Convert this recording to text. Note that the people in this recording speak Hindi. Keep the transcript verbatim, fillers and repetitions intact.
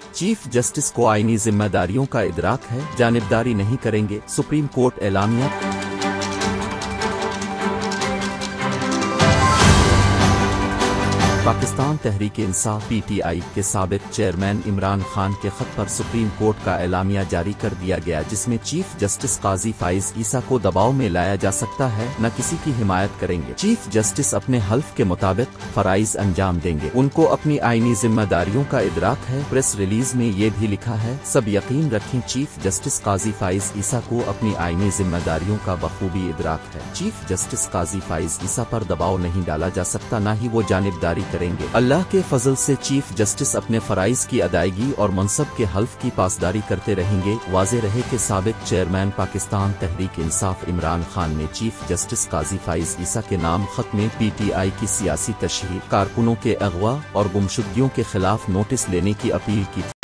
चीफ जस्टिस को आईनी जिम्मेदारियों का इदराक है, जानिबदारी नहीं करेंगे, सुप्रीम कोर्ट एलामिया। Pakistan Tehreek Insaf P T I के साबिक चेयरमैन इमरान खान के खत पर सुप्रीम कोर्ट का एलामिया जारी कर दिया गया, जिसमें चीफ जस्टिस काजी फाइज ईसा को दबाव में लाया जा सकता है, न किसी की हिमायत करेंगे। चीफ जस्टिस अपने हल्फ के मुताबिक फराइज अंजाम देंगे, उनको अपनी आईनी जिम्मेदारियों का इदराक है। प्रेस रिलीज में ये भी लिखा है, सब यकीन रखें चीफ जस्टिस काजी फाइज ईसा को अपनी आईनी जिम्मेदारियों का बखूबी इदराक है। चीफ जस्टिस काजी फाइज ईसा पर दबाव नहीं डाला जा सकता, न ही वो जानिबदारी करेंगे। अल्लाह के फजल से चीफ जस्टिस अपने फराइज की अदायगी और मनसब के हल्फ की पासदारी करते रहेंगे। वाज़ेह रहे कि साबिक चेयरमैन पाकिस्तान तहरीक इंसाफ इमरान खान ने चीफ जस्टिस काजी फाइज ईसा के नाम खत में पी टी आई की सियासी तशहीर, कारकुनों के अगवा और गुमशुदगियों के खिलाफ नोटिस लेने की अपील की।